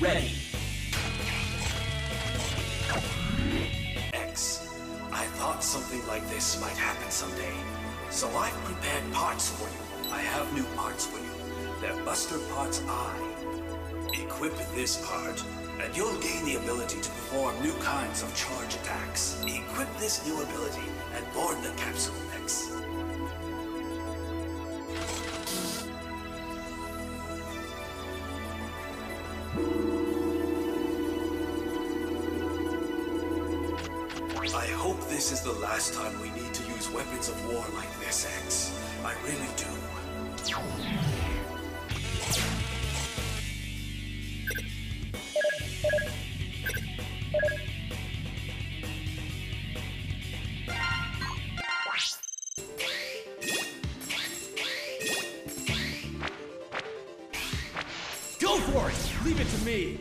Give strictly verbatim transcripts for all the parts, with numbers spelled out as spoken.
ready. X. I thought something like this might happen someday. So I've prepared parts for you. I have new parts for you. They're Buster Parts I. Equip this part, and you'll gain the ability to perform new kinds of charge attacks. Equip this new ability and board the capsule X. I hope this is the last time we need to use weapons of war like this, X. I really do. Go for it! Leave it to me!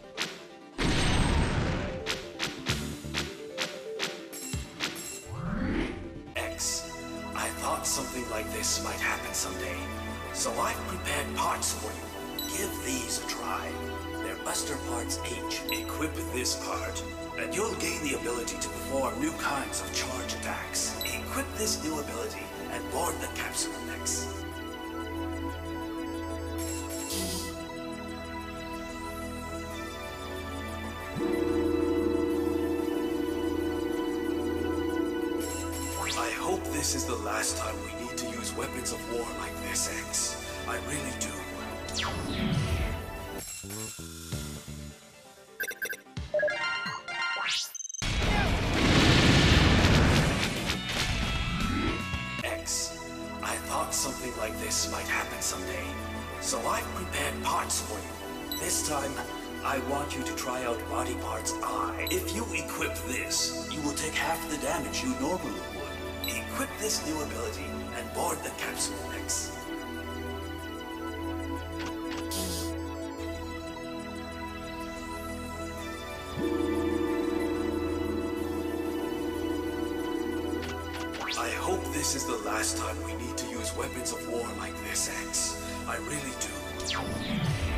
X. I thought something like this might happen someday. So I've prepared parts for you. Give these a try. They're Buster Parts H. Equip this part, and you'll gain the ability to perform new kinds of charge attacks. Equip this new ability and board the capsule X. I hope this is the last time we need to use weapons of war like this, X. I really do. X. I thought something like this might happen someday. So I've prepared parts for you. This time, I want you to try out Body Parts I. If you equip this, you will take half the damage you normally would. Equip this new ability and board the capsule X. I hope this is the last time we need to use weapons of war like this, X. I really do.